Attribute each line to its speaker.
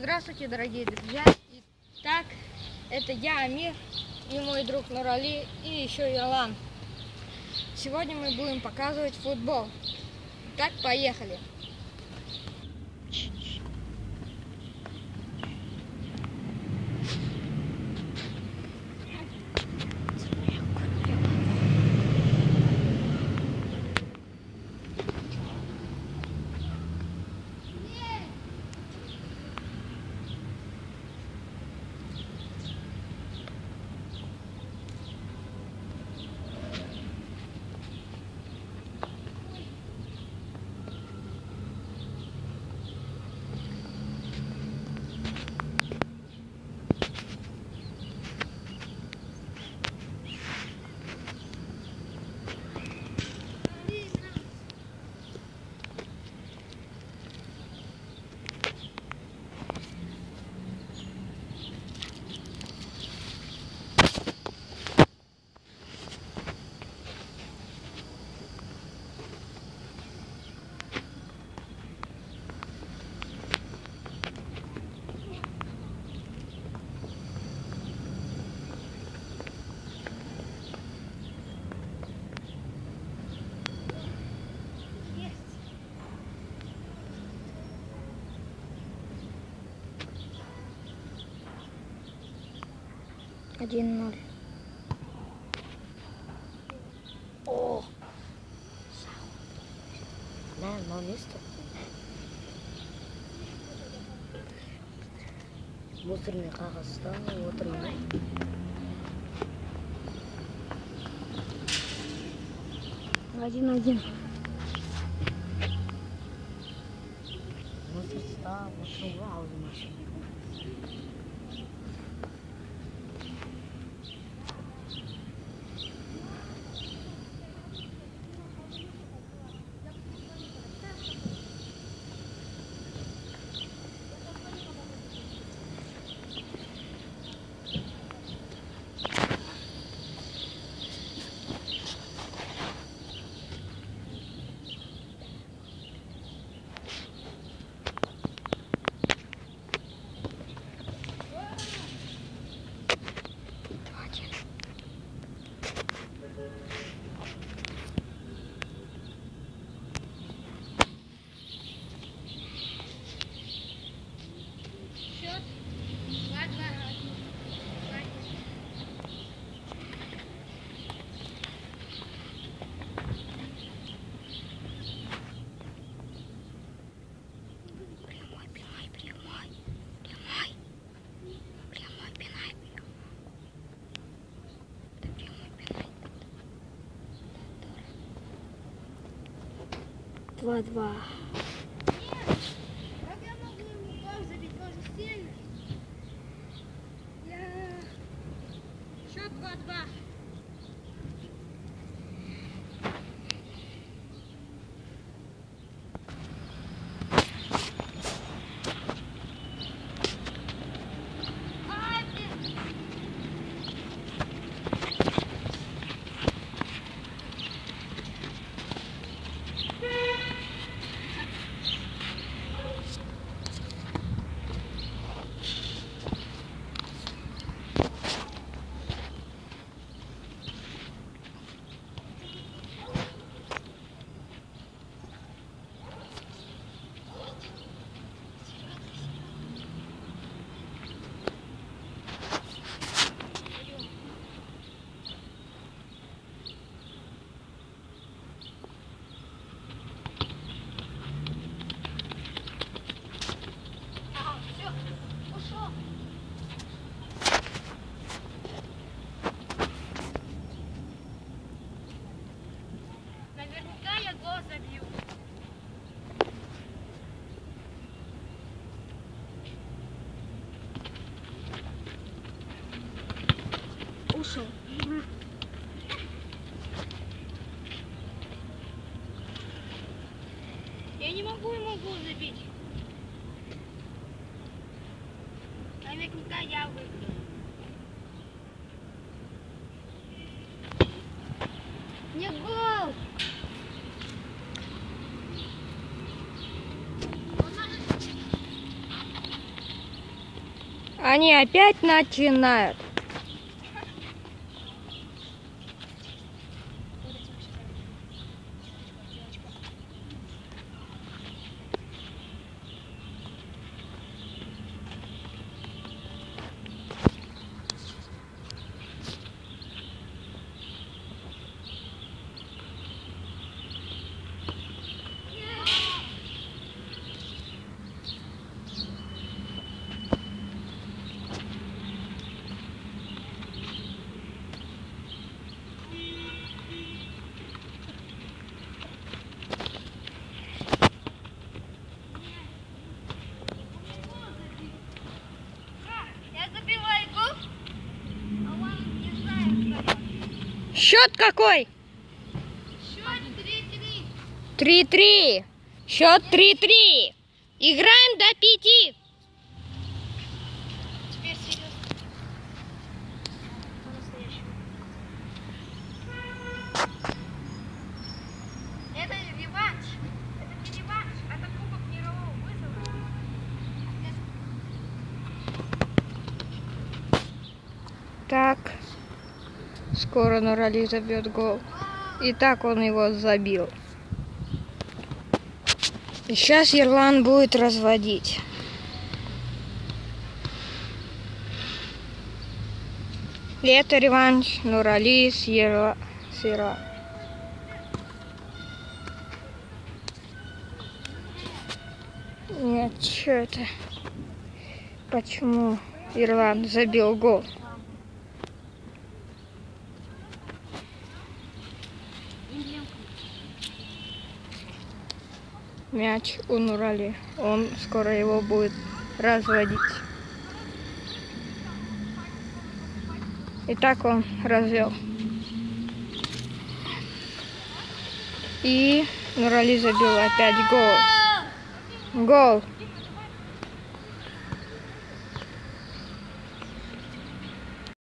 Speaker 1: Здравствуйте, дорогие друзья! Итак, это я, Амир, и мой друг Нурали, и еще Ялан. Сегодня мы будем показывать футбол. Итак, поехали! Один ноль. О!
Speaker 2: No listo. Мусорный Казахстан, вот ремонт.
Speaker 1: Один.
Speaker 2: Мусор стал, вот вау, машина.
Speaker 1: Счет 2-2.
Speaker 2: Два.
Speaker 1: Как я могу ему гол забить? Он же сильный. Счет 2-2. Наверняка я гол забью.
Speaker 2: Ушел.
Speaker 1: Я не могу ему гол забить. Наверняка я выиграю. Не гол! Они опять начинают. Счет какой?
Speaker 3: Счет 3-3.
Speaker 1: 3-3. Счет 3-3. Играем до 5.
Speaker 3: Теперь серьезно. По-настоящему. Это реванш. Это не реванш, это кубок мирового вызова.
Speaker 1: Так. Скоро Нурали забьет гол. И так он его забил. И сейчас Ерлан будет разводить. И это реванш Нурали с Ерланом. Нет, что это? Почему Ерлан забил гол? Мяч у Нурали. Он скоро его будет разводить. И так он развел. И Нурали забил опять гол. Гол.